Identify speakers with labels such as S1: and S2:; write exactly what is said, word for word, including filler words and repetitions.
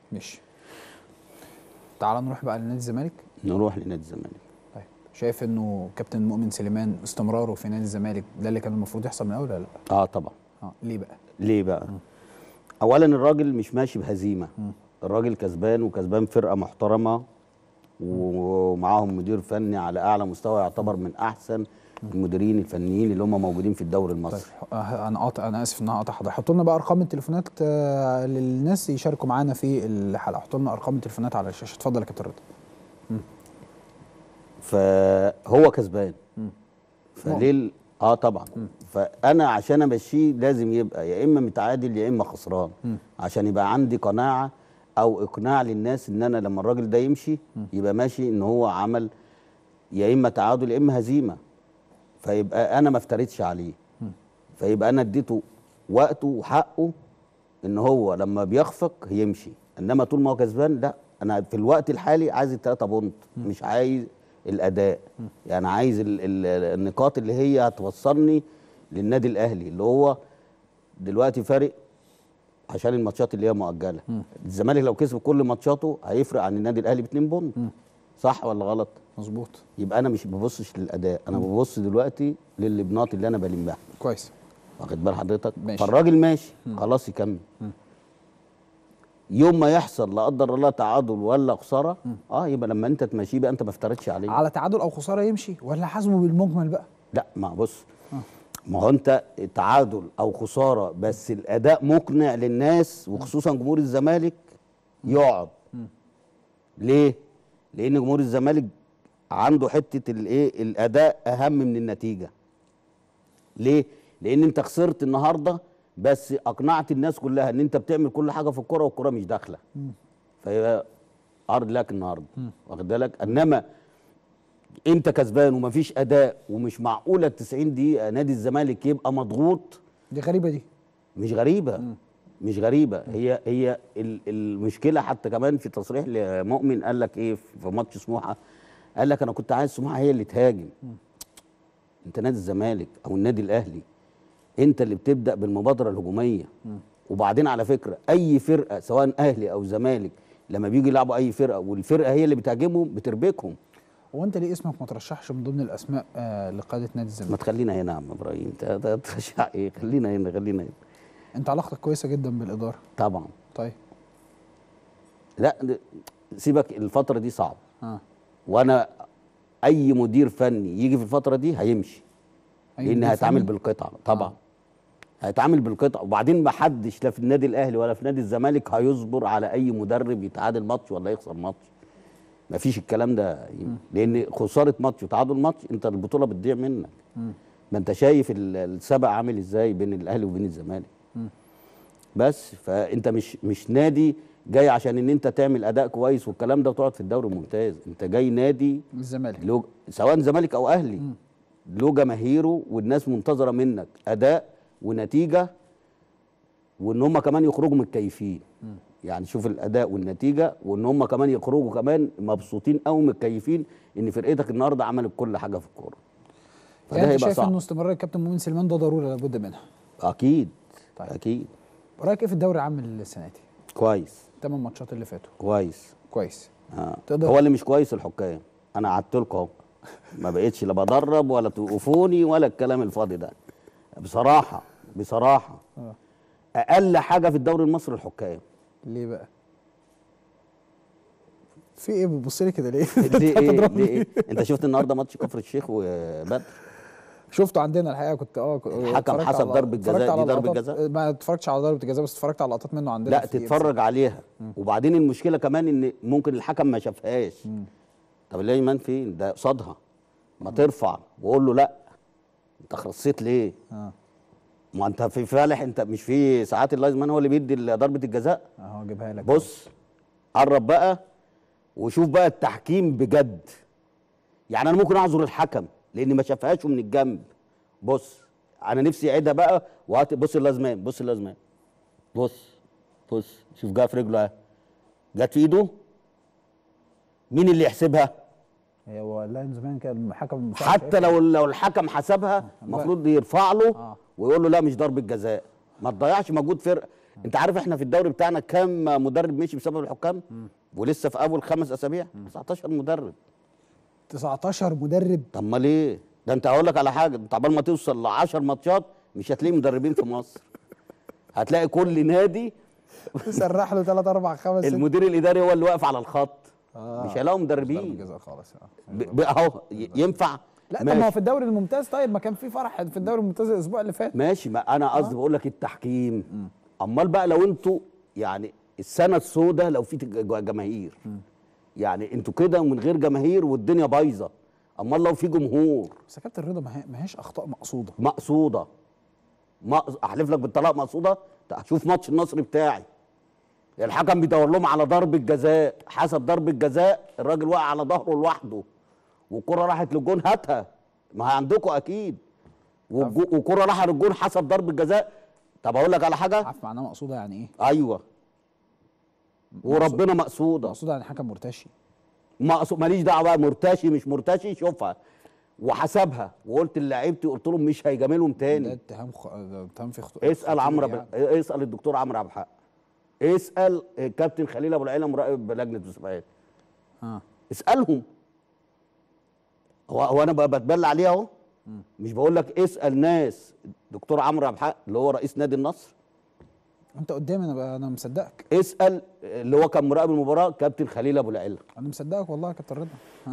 S1: ماشي. تعال نروح بقى لنادي الزمالك.
S2: نروح لنادي الزمالك.
S1: طيب شايف انه كابتن مؤمن سليمان استمراره في نادي الزمالك ده اللي كان المفروض يحصل من الاول ولا لا؟
S2: اه طبعا.
S1: اه ليه بقى؟
S2: ليه بقى؟ م. اولا الراجل مش ماشي بهزيمه، م. الراجل كسبان وكسبان فرقه محترمه ومعاهم مدير فني على اعلى مستوى، يعتبر من احسن المديرين الفنيين اللي هم موجودين في الدوري المصري.
S1: طيب انا قاطع، انا اسف ان انا قاطع حضرتك. حطوا لنا بقى ارقام التليفونات للناس يشاركوا معانا في الحلقه، حطوا لنا ارقام التليفونات على الشاشه. اتفضل يا كابتن رضا.
S2: فهو كسبان فليه؟ اه طبعا. م. فانا عشان امشيه لازم يبقى يا اما متعادل يا اما خسران، م. عشان يبقى عندي قناعه او اقناع للناس ان انا لما الراجل ده يمشي م. يبقى ماشي ان هو عمل يا اما تعادل يا اما هزيمه، فيبقى انا ما افتريتش عليه، م. فيبقى انا اديته وقته وحقه ان هو لما بيخفق يمشي. انما طول ما هو كسبان لا، انا في الوقت الحالي عايز الثلاثه بونت، م. مش عايز الاداء، م. يعني عايز ال ال النقاط اللي هي هتوصلني للنادي الاهلي اللي هو دلوقتي فارق عشان الماتشات اللي هي مؤجله. م. الزمالك لو كسب كل ماتشاته هيفرق عن النادي الاهلي باتنين بونت. م. صح ولا غلط؟
S1: مظبوط.
S2: يبقى انا مش ببصش للاداء، انا ببص دلوقتي للبنات اللي انا بلمها.
S1: كويس.
S2: واخد بال حضرتك؟
S1: ماشي.
S2: فالراجل ماشي خلاص يكمل. م. يوم ما يحصل لا قدر الله تعادل ولا خساره، اه يبقى لما انت تمشيه بقى انت ما افترضتش عليه.
S1: على تعادل او خساره يمشي ولا حاسبه بالمجمل بقى؟
S2: لا ما بص، آه. ما هو انت تعادل او خساره بس الاداء مقنع للناس وخصوصا جمهور الزمالك يقعد. م. ليه؟ لان جمهور الزمالك عنده حته الايه الاداء اهم من النتيجه. ليه؟ لان انت خسرت النهارده بس اقنعت الناس كلها ان انت بتعمل كل حاجه في الكوره والكوره مش داخله. فيبقى عرض لك النهارده، واخد بالك؟ انما انت كسبان ومفيش اداء ومش معقوله تسعين دقيقه نادي الزمالك يبقى مضغوط.
S1: دي غريبه دي.
S2: مش غريبه. مم. مش غريبه. مم. هي هي المشكله حتى كمان في تصريح لمؤمن قال لك ايه في ماتش سموحه؟ قال لك انا كنت عايز سموحه هي اللي تهاجم. مم. انت نادي الزمالك او النادي الاهلي انت اللي بتبدا بالمبادره الهجوميه. م. وبعدين على فكره اي فرقه سواء اهلي او زمالك لما بيجي يلعبوا اي فرقه والفرقه هي اللي بتهاجمهم بتربكهم.
S1: هو انت ليه اسمك ما ترشحش من ضمن الاسماء آه لقاده نادي الزمالك؟
S2: ما تخلينا هنا يا عم ابراهيم، انت ترشح ايه؟ خلينا هنا خلينا هنا.
S1: انت علاقتك كويسه جدا بالاداره.
S2: طبعا.
S1: طيب
S2: لا سيبك الفتره دي صعبه.
S1: اه
S2: وانا اي مدير فني يجي في الفتره دي هيمشي لان هيتعامل بالقطعه طبعا. آه. هيتعامل بالقطع. وبعدين ما حدش لا في النادي الاهلي ولا في نادي الزمالك هيصبر على اي مدرب يتعادل ماتش ولا يخسر ماتش. ما فيش الكلام ده. م. لان خساره ماتش وتعادل ماتش انت البطوله بتضيع منك. م. ما انت شايف السبق عامل ازاي بين الاهلي وبين الزمالك. م. بس فانت مش مش نادي جاي عشان ان انت تعمل اداء كويس والكلام ده وتقعد في الدوري الممتاز. انت جاي نادي
S1: الزمالك
S2: سواء زمالك او اهلي له جماهيره والناس منتظره منك اداء ونتيجه وان هم كمان يخرجوا متكيفين. يعني شوف الاداء والنتيجه وان هم كمان يخرجوا كمان مبسوطين قوي متكيفين ان فرقتك النهارده عملت كل حاجه في الكوره.
S1: يعني انت شايف انه استمرار الكابتن مؤمن سليمان ده ضروره لابد منها؟
S2: اكيد. طيب. اكيد.
S1: رايك ايه في الدوري العام السنه دي؟
S2: كويس.
S1: الثمان ماتشات اللي فاتوا
S2: كويس.
S1: كويس.
S2: آه. هو اللي مش كويس الحكام. انا قعدت لكم اهو ما بقتش لا بدرب ولا توقفوني ولا الكلام الفاضي ده. بصراحه بصراحه آه. اقل حاجه في الدوري المصري الحكام.
S1: ليه بقى؟ في ايه بتبص لي كده ليه؟
S2: ليه ايه؟ ليه ايه؟ انت شفت النهارده ماتش كفر الشيخ وبدر؟
S1: شفته عندنا الحقيقه. كنت اه
S2: الحكم حسب ضربه جزاء. دي ضربه جزاء؟
S1: ما اتفرجتش على ضربه الجزاء بس اتفرجت على لقطات منه عندنا.
S2: لا تتفرج عليها. م. وبعدين المشكله كمان ان ممكن الحكم ما شافهاش. م. طب ليه ايمان فين؟ ده قصادها. ما م. ترفع وقول له لا انت خرصيت ليه؟ اه ما انت في فالح. انت مش في ساعات اللايزمان هو اللي بيدي ضربه الجزاء؟
S1: اهو اجيبها لك.
S2: بص قرب بقى وشوف بقى التحكيم بجد. يعني انا ممكن اعذر الحكم لان ما شافهاش من الجنب. بص انا نفسي اعيدها بقى وهات. بص اللازمان بص اللازمان بص بص شوف جه في رجله اهي جت في ايده. مين اللي يحسبها؟
S1: هو اللاينزمان كان الحكم
S2: حتى لو لو الحكم حسبها المفروض يرفع له آه. ويقول له لا مش ضربه جزاء. ما تضيعش مجهود فرقه. انت عارف احنا في الدوري بتاعنا كام مدرب مشي بسبب الحكام؟ ولسه في اول خمس اسابيع تسعتاشر مدرب.
S1: تسعتاشر مدرب؟
S2: طب ما ليه؟ ده انت هقول لك على حاجه، انت عبال ما توصل ل عشر ماتشات مش هتلاقي مدربين في مصر. هتلاقي كل نادي
S1: تسرح له ثلاثة أربعة خمسة
S2: المدير الاداري هو اللي واقف على الخط.
S1: آه.
S2: مش هيلاقوا مدربين خالص. اهو ينفع.
S1: لا طب ما هو في الدوري الممتاز، طيب ما كان في فرح في الدوري الممتاز الاسبوع اللي فات.
S2: ماشي، ما انا قصدي آه. بقول لك التحكيم. م. امال بقى لو انتوا يعني السنه السوداء لو في جماهير، م. يعني انتوا كده من غير جماهير والدنيا بايظه. امال لو في جمهور.
S1: بس يا كابتن رضا ما هيش اخطاء مقصوده.
S2: مقصوده. ما احلف لك بالطلاق مقصوده. شوف ماتش النصر بتاعي، الحكم بيدور لهم على ضربه جزاء، حسب ضربه جزاء الراجل وقع على ظهره لوحده والكره راحت للجون، هاتها ما هي عندكم اكيد، والكره راحت للجون حسب ضربه جزاء. طب اقول لك على حاجه،
S1: عارف معناها مقصوده يعني ايه؟
S2: ايوه وربنا مقصوده.
S1: مقصوده يعني حكم مرتشي.
S2: مقصود ماليش دعوه بقى مرتشي مش مرتشي، شوفها وحسبها وقلت للاعيبتي، قلت لهم مش هيجاملهم تاني.
S1: ده اتهام خ... اتهام في خطوط.
S2: اسال عمرو يعني. اسال الدكتور عمرو عبد الحق، اسال الكابتن خليل ابو العيله مراقب لجنه المسابقات. اه اسالهم. هو هو انا بتبلى عليه اهو، مش بقول لك اسال ناس. دكتور عمرو عبد الحق اللي هو رئيس نادي النصر،
S1: انت قدامي انا انا مصدقك.
S2: اسال اللي هو كان مراقب المباراه كابتن خليل ابو العيله،
S1: انا مصدقك والله يا كابتن رضا.